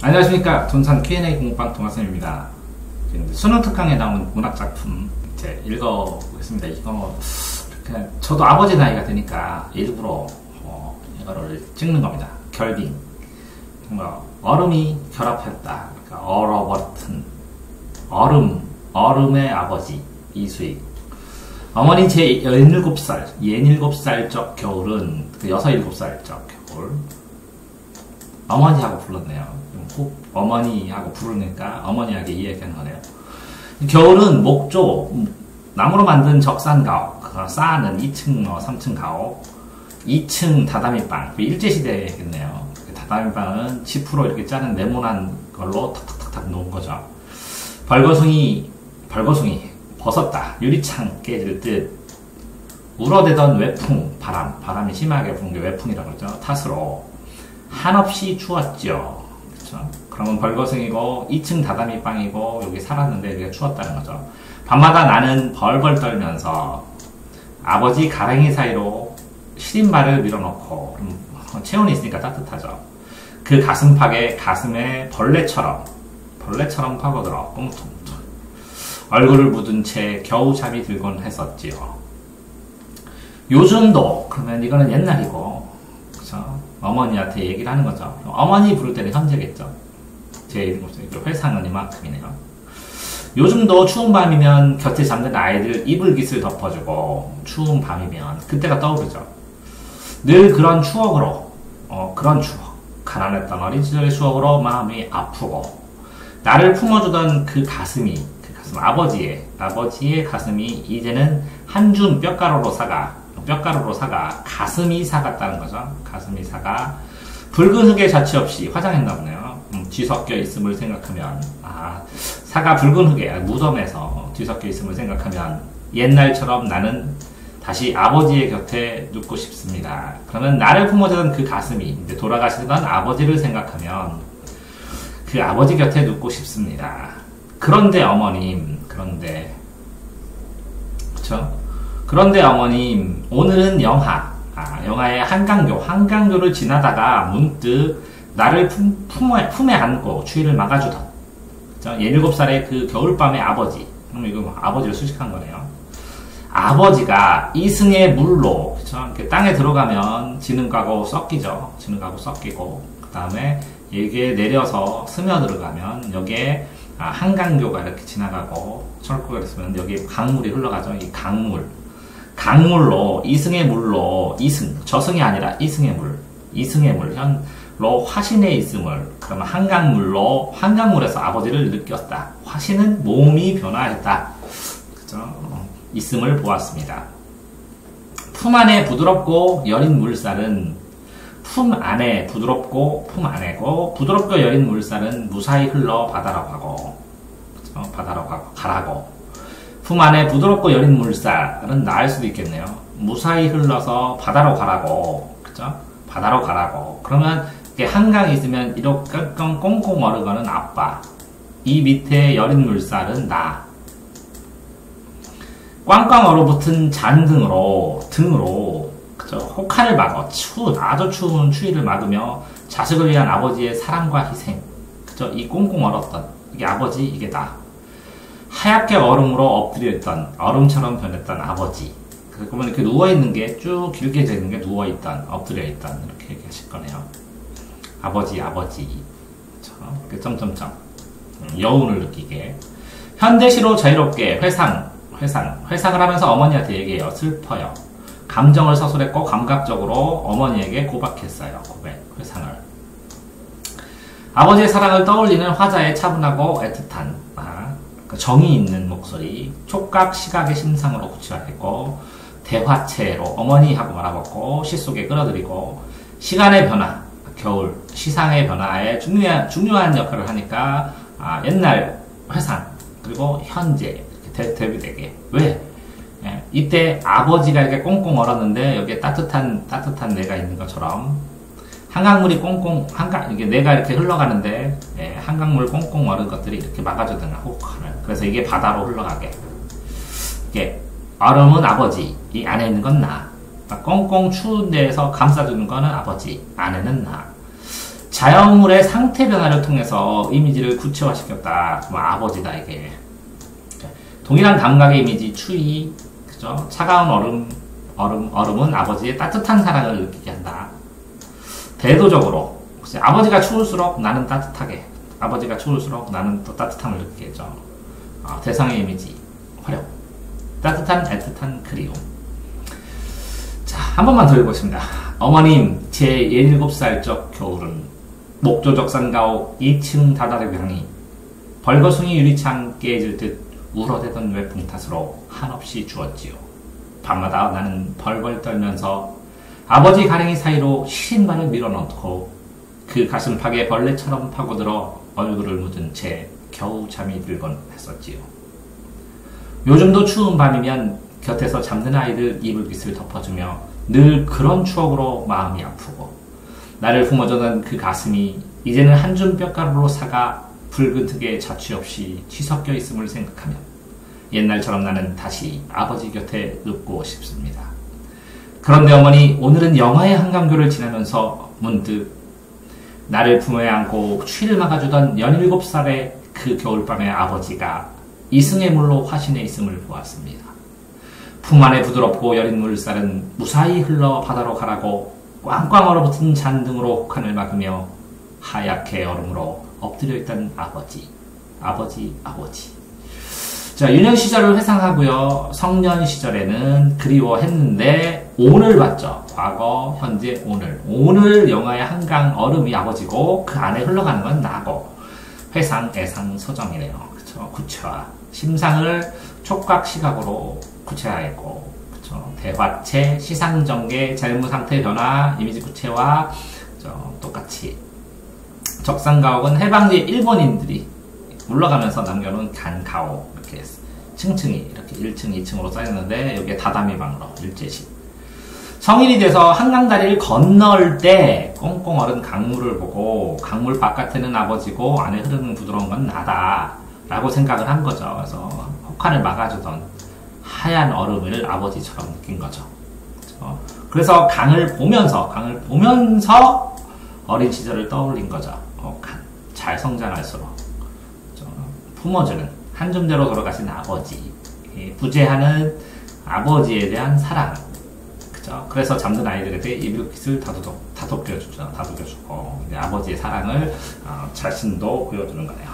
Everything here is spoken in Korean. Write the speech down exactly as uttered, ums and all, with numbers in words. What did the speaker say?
안녕하십니까. 돈산 큐 앤 에이 공부방 동학생입니다. 수능 특강에 나오는 문학작품 이제 읽어보겠습니다. 이거 그냥 저도 아버지 나이가 되니까 일부러 어, 이거를 찍는 겁니다. 결빙. 뭔가 얼음이 결합했다. 그러니까 얼어버튼 얼음, 얼음의 아버지 이수익. 어머니 제 열일곱 살, 예닐곱 살적 겨울은 그 여섯, 일곱 살적 겨울. 어머니하고 불렀네요. 꼭 어머니하고 부르니까 어머니하게 이야기하는 거네요. 겨울은 목조, 나무로 만든 적산가옥, 쌓는 이 층, 삼 층 가옥, 이 층 다다미방, 일제시대겠네요. 다다미방은 지프로 이렇게 짜는 네모난 걸로 탁탁탁탁 놓은 거죠. 벌거숭이, 벌거숭이, 벗었다. 유리창 깨질 듯. 울어대던 외풍, 바람, 바람이 심하게 부는 게 외풍이라고 그러죠. 탓으로 한없이 추웠죠. 그렇죠? 그러면 벌거숭이고 이 층 다다미방이고 여기 살았는데 이게 추웠다는 거죠. 밤마다 나는 벌벌 떨면서 아버지 가랭이 사이로 시린말을 밀어넣고, 체온이 있으니까 따뜻하죠. 그 가슴팍에 가슴에 벌레처럼 벌레처럼 파고들어 꽁퉁 얼굴을 묻은 채 겨우 잠이 들곤 했었지요. 요즘도, 그러면 이거는 옛날이고, 그쵸? 어머니한테 얘기를 하는 거죠. 어머니 부를 때는 현재겠죠. 제 일곱 살, 회상은 이만큼이네요. 요즘도 추운 밤이면 곁에 잠든 아이들 이불깃을 덮어주고, 추운 밤이면 그때가 떠오르죠. 늘 그런 추억으로, 어, 그런 추억, 가난했던 어린 시절의 추억으로 마음이 아프고, 나를 품어주던 그 가슴이, 그 가슴, 아버지의, 아버지의 가슴이 이제는 한 줌 뼈가루로 사가, 뼈가루로 사가, 가슴이 사갔다는 거죠. 가슴이 사가, 붉은 흙에 자취 없이 화장했나 보네요. 음, 뒤섞여 있음을 생각하면, 아, 사가 붉은 흙에, 무덤에서 뒤섞여 있음을 생각하면, 옛날처럼 나는 다시 아버지의 곁에 눕고 싶습니다. 그러면 나를 품어주던 그 가슴이, 이제 돌아가시던 아버지를 생각하면, 그 아버지 곁에 눕고 싶습니다. 그런데 어머님, 그런데, 그쵸? 그런데 어머님, 오늘은 영하, 아, 영하의 한강교, 한강교를 지나다가 문득 나를 품, 품에, 품에 안고 추위를 막아주던, 그쵸? 예닐곱 살의 그 겨울밤의 아버지, 그럼 이거 아버지를 수식한 거네요. 아버지가 이승의 물로, 그쵸? 이렇게 땅에 들어가면 지능가고 썩기죠. 지능가고 썩기고, 그 다음에 여기에 내려서 스며들어가면 여기에 아, 한강교가 이렇게 지나가고 철구가 있으면 여기 강물이 흘러가죠. 이 강물. 강물로, 이승의 물로, 이승, 저승이 아니라 이승의 물, 이승의 물, 현로 화신에 있음을, 그러면 한강물로, 한강물에서 아버지를 느꼈다. 화신은 몸이 변화했다. 그죠? 있음을 보았습니다. 품 안에 부드럽고 여린 물살은, 품 안에 부드럽고, 품 안에고, 부드럽고 여린 물살은 무사히 흘러 바다로 가고, 그죠? 바다로 가고, 가라고. 품 안에 부드럽고 여린 물살은 나을 수도 있겠네요. 무사히 흘러서 바다로 가라고, 그죠? 바다로 가라고. 그러면 이게 한강이 있으면 이렇게 꽁꽁 얼어가는 아빠, 이 밑에 여린 물살은 나. 꽝꽝 얼어붙은 잔등으로, 등으로, 그죠? 혹한을 막어 추운, 아주 추운 추위를 막으며 자식을 위한 아버지의 사랑과 희생, 그죠? 이 꽁꽁 얼었던 이게 아버지, 이게 나. 하얗게 얼음으로 엎드려 있던, 얼음처럼 변했던 아버지. 그래서 보면 이렇게 누워있는 게 쭉 길게 되는 게 누워있던, 엎드려 있던, 이렇게 얘기하실 거네요. 아버지, 아버지. 그쵸? 이렇게 점점점. 여운을 느끼게. 현대시로 자유롭게 회상, 회상, 회상을 하면서 어머니한테 얘기해요. 슬퍼요. 감정을 서술했고, 감각적으로 어머니에게 고백했어요. 고백, 회상을. 아버지의 사랑을 떠올리는 화자의 차분하고 애틋한, 아, 정이 있는 목소리, 촉각, 시각의 심상으로 구체화했고, 대화체로 어머니하고 말아먹고, 시 속에 끌어들이고, 시간의 변화, 겨울, 시상의 변화에 중요한, 중요한 역할을 하니까, 아, 옛날 회상, 그리고 현재, 이렇게 대비되게. 왜? 예, 이때 아버지가 이렇게 꽁꽁 얼었는데, 여기에 따뜻한, 따뜻한 내가 있는 것처럼, 한강물이 꽁꽁, 한강, 이게 내가 이렇게 흘러가는데, 예, 한강물 꽁꽁 얼은 것들이 이렇게 막아주는 혹한을. 그래서 이게 바다로 흘러가게. 이게, 얼음은 아버지, 이 안에 있는 건 나. 꽁꽁 추운 데에서 감싸주는 거는 아버지, 안에는 나. 자연물의 상태 변화를 통해서 이미지를 구체화시켰다. 그럼 아버지다 이게. 동일한 감각의 이미지 추위, 그죠? 차가운 얼음, 얼음, 얼음은 아버지의 따뜻한 사랑을 느끼게 한다. 대도적으로 아버지가 추울수록 나는 따뜻하게, 아버지가 추울수록 나는 또 따뜻함을 느끼겠죠. 어, 대상의 이미지 활용, 따뜻한 애틋한 그리움. 자, 한 번만 더 읽어보겠습니다. 어머님, 제 열일곱 살적 겨울은 목조적산가옥 이 층 다다르 향이 벌거숭이 유리창 깨질 듯 울어대던 외풍 탓으로 한없이 주었지요. 밤마다 나는 벌벌 떨면서 아버지 가랭이 사이로 시린 발을 밀어넣고 그 가슴팍에 벌레처럼 파고들어 얼굴을 묻은 채 겨우 잠이 들곤 했었지요. 요즘도 추운 밤이면 곁에서 잠든 아이들 이불깃을 덮어주며 늘 그런 추억으로 마음이 아프고 나를 품어주던 그 가슴이 이제는 한 줌 뼈가루로 사가 붉은 흙에 자취 없이 뒤섞여 있음을 생각하면 옛날처럼 나는 다시 아버지 곁에 눕고 싶습니다. 그런데 어머니, 오늘은 영화의 한강교를 지나면서 문득 나를 품에 안고 추위를 막아주던 열일곱 살의 그 겨울밤의 아버지가 이승의 물로 화신해 있음을 보았습니다. 품 안에 부드럽고 여린 물살은 무사히 흘러 바다로 가라고 꽝꽝 얼어붙은 잔등으로 혹한을 막으며 하얗게 얼음으로 엎드려 있던 아버지, 아버지, 아버지. 자, 유년 시절을 회상하고요. 성년 시절에는 그리워했는데 오늘 봤죠. 과거, 현재, 오늘. 오늘 영화의 한강 얼음이 아버지고 그 안에 흘러가는 건 나고. 회상, 애상, 서정이네요. 그쵸? 구체화. 심상을 촉각 시각으로 구체화했고, 그쵸? 대화체, 시상전개, 재무상태 변화, 이미지 구체화, 그쵸? 똑같이. 적산가옥은 해방지 일본인들이 올라가면서 남겨놓은 간가옥, 이렇게 층층이, 이렇게 일 층, 이 층으로 쌓였는데, 여기에 다다미 방로, 일제식. 성인이 돼서 한강다리를 건널 때 꽁꽁 얼은 강물을 보고 강물 바깥에는 아버지고 안에 흐르는 부드러운 건 나다 라고 생각을 한 거죠. 그래서 혹한을 막아주던 하얀 얼음을 아버지처럼 느낀 거죠. 그렇죠? 그래서 강을 보면서 강을 보면서 어린 시절을 떠올린 거죠. 혹한 잘 성장할수록 그렇죠? 품어주는 한줌대로 돌아가신 아버지, 부재하는 아버지에 대한 사랑. 그래서 잠든 아이들에 대해 이불깃을 다독, 다독여주죠. 다독여주고, 아버지의 사랑을 어, 자신도 보여주는 거네요.